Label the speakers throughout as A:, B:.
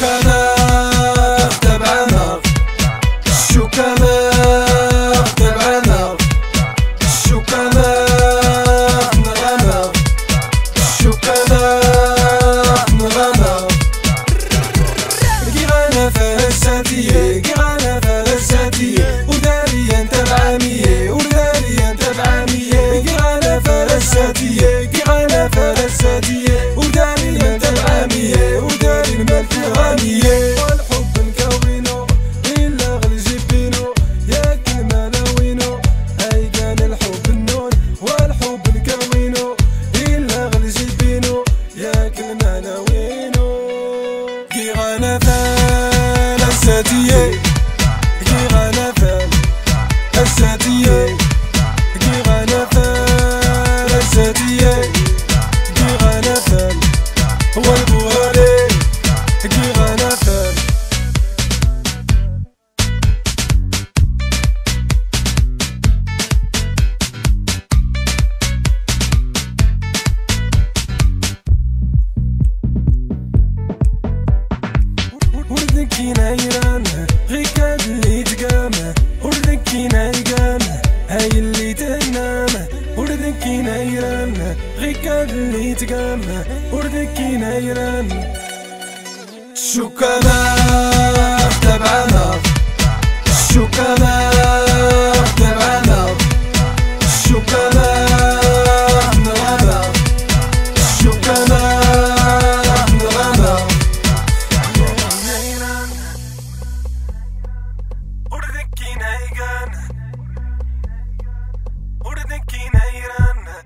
A: الشوكانة تبعنا الشوكانة تبعنا الشوكانة نغنى الشوكانة نغنى كيغانا فلساتية كيغانا فلساتية وداريا تبعامية وداريا تبعامية كيغانا فلساتية كيغانا فلساتية وداريا تبعامية وداري الملك غامية والحب نكوينو إلا غل جبينو يا كلمة ناوينو هاي كان الحب النون والحب نكوينو إلا غل جبينو يا كلمة ناوينو كيغانا فلساتية كيغانا فلساتية كيغانا فلساتية كيغانا فل والبوالي كيغانا فل وردكي نايرانة غيكاد اللي تقامة وردكي نايقامة هاي اللي تنامة وردكي نايرانة غيكاد اللي تقامة وردكي نايرانة الشوكانة تبعنا الشوكانة تبعنا الشوكانة نغنى الشوكانة نغنى وردكي نايقانة وردكي نايرانة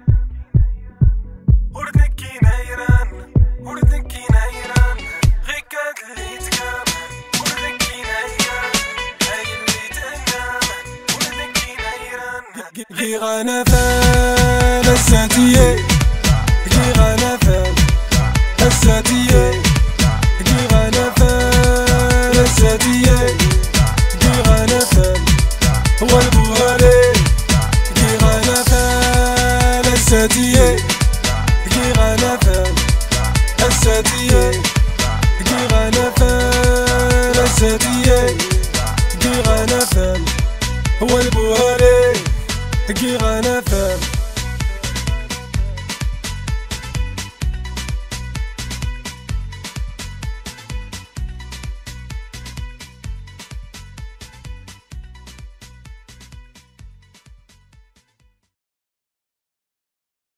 A: وردكي نايرانة وردكي نايرانة غيكاد اللي تقامة وردكي نايقانة هاي اللي تنامة وردكي نايرانة كيغانا فلساتية كيغانا فلساتية كيغانا فلساتية كيغانا فل والبوالي كيغانا فلساتية كيغانا فلساتية كيغانا فلساتية كيغانا فل والبوالي كيغانا فل